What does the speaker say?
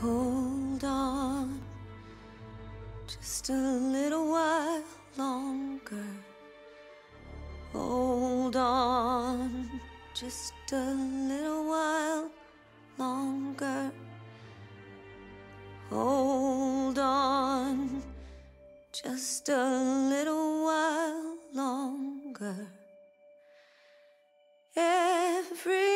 Hold on just a little while longer. Hold on just a little while longer. Hold on just a little while longer. Every